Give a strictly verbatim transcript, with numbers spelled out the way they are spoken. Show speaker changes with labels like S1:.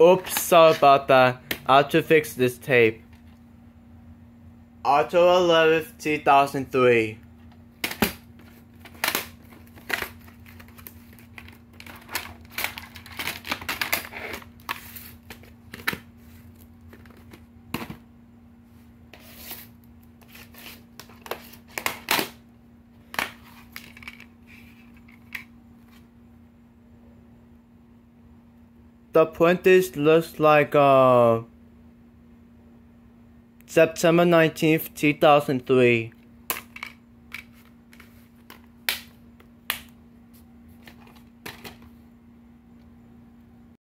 S1: Oops, sorry about that. I have to fix this tape. October eleventh, two thousand three. The printage looks like uh September nineteenth, two thousand three.